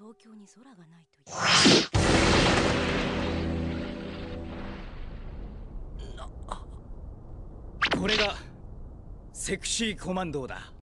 東京に空がないという。 これがセクシーコマンドーだ。